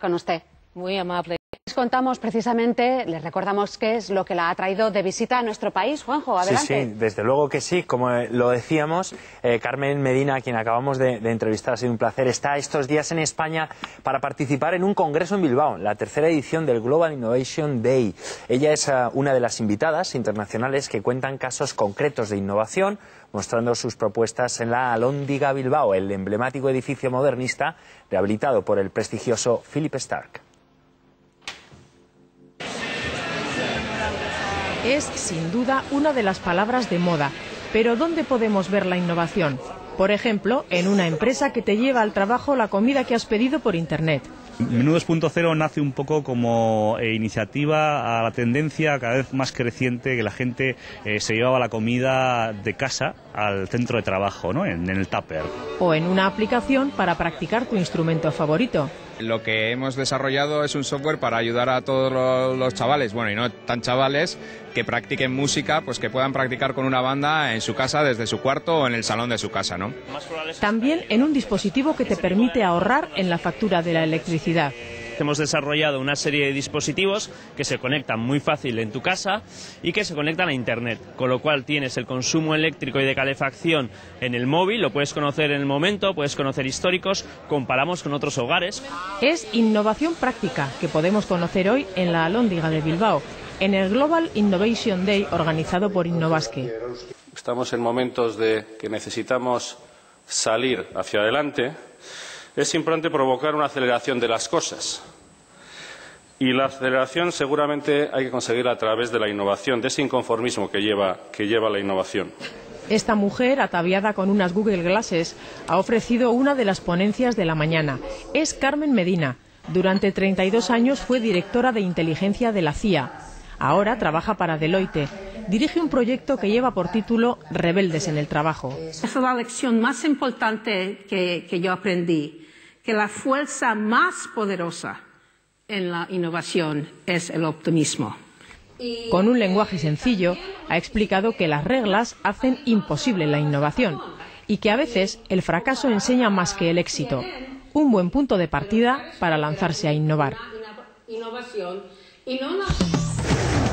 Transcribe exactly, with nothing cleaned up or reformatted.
Con usted. Muy amable. Les contamos precisamente, les recordamos qué es lo que la ha traído de visita a nuestro país. Juanjo, adelante. Sí, sí, desde luego que sí. Como lo decíamos, eh, Carmen Medina, a quien acabamos de, de entrevistar, ha sido un placer, está estos días en España para participar en un congreso en Bilbao, la tercera edición del Global Innovation Day. Ella es uh, una de las invitadas internacionales que cuentan casos concretos de innovación, mostrando sus propuestas en la Alhóndiga Bilbao, el emblemático edificio modernista rehabilitado por el prestigioso Philippe Starck. Es, sin duda, una de las palabras de moda. Pero ¿dónde podemos ver la innovación? Por ejemplo, en una empresa que te lleva al trabajo la comida que has pedido por Internet. Menú dos punto cero nace un poco como eh, iniciativa a la tendencia cada vez más creciente que la gente eh, se llevaba la comida de casa al centro de trabajo, ¿no? en, en el tupper. O en una aplicación para practicar tu instrumento favorito. Lo que hemos desarrollado es un software para ayudar a todos los chavales, bueno, y no tan chavales, que practiquen música, pues que puedan practicar con una banda en su casa, desde su cuarto o en el salón de su casa, ¿no? También en un dispositivo que te permite ahorrar en la factura de la electricidad. Hemos desarrollado una serie de dispositivos que se conectan muy fácil en tu casa y que se conectan a Internet, con lo cual tienes el consumo eléctrico y de calefacción en el móvil, lo puedes conocer en el momento, puedes conocer históricos, comparamos con otros hogares. Es innovación práctica que podemos conocer hoy en la Alhóndiga de Bilbao, en el Global Innovation Day organizado por Innovasque. Estamos en momentos de que necesitamos salir hacia adelante. Es importante provocar una aceleración de las cosas. Y la aceleración seguramente hay que conseguirla a través de la innovación, de ese inconformismo que lleva, que lleva la innovación. Esta mujer, ataviada con unas Google Glasses, ha ofrecido una de las ponencias de la mañana. Es Carmen Medina. Durante treinta y dos años fue directora de inteligencia de la C I A. Ahora trabaja para Deloitte. Dirige un proyecto que lleva por título Rebeldes en el trabajo. Esa es la lección más importante que, que yo aprendí, que la fuerza más poderosa en la innovación es el optimismo. Con un lenguaje sencillo, ha explicado que las reglas hacen imposible la innovación y que a veces el fracaso enseña más que el éxito. Un buen punto de partida para lanzarse a innovar. Innovación y no